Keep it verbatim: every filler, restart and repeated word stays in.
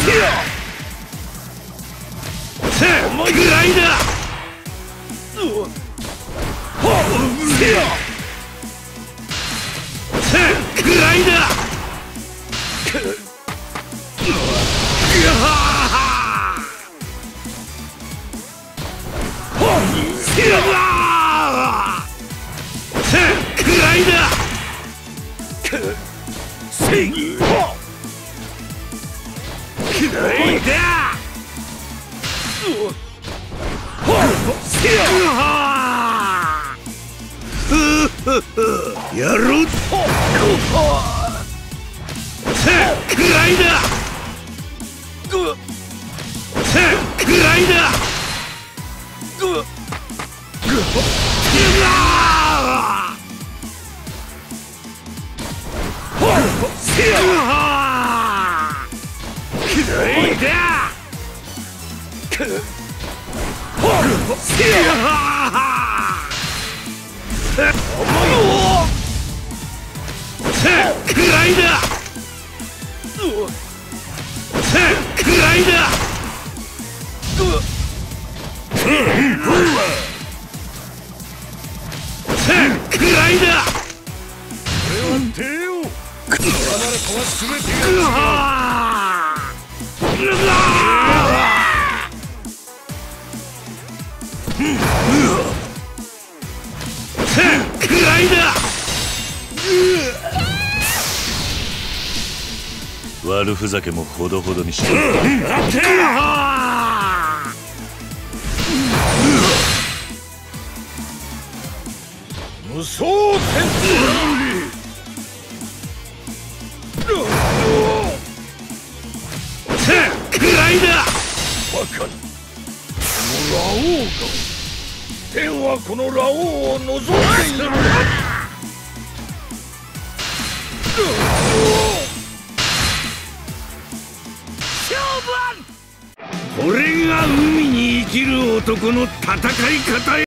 思いぐらいだ。ぐらいだ。くらいだ。正義。くらいだ。やろう。くらいだ。くらいだ。悪ふざけもほどほどにして。無双天くらいだ。バカな。このラオウが。天はこのラオウを望んでいる。これが海に生きる男の戦い方よ。